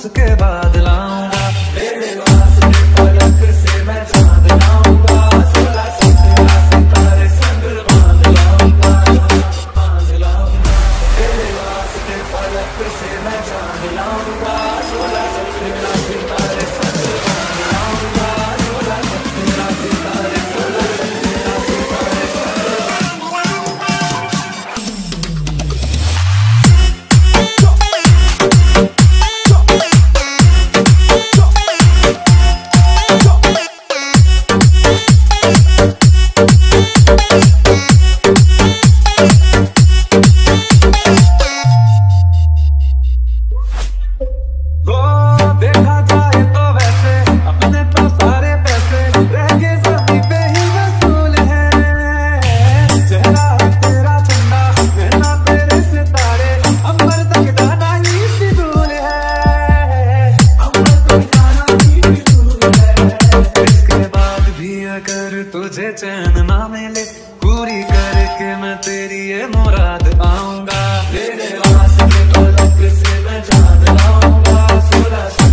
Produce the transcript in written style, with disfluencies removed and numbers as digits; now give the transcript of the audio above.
उसके बाद लाऊंगा, तेरे वास्ते फलक से मैं चांद लाऊंगा, 16 सितारे संग बांध लाऊंगा, बांध लाऊंगा, तेरे वास्ते फलक से मैं चांद लाऊंगा, 16 सितारे संग बांध लाऊंगा, 16 सितारे, 16 सितारे तुझे चैन ना मिले, पूरी करके मैं तेरी ये मुराद आऊंगा, तेरे वास्ते फलक से मैं चांद लाऊंगा, 16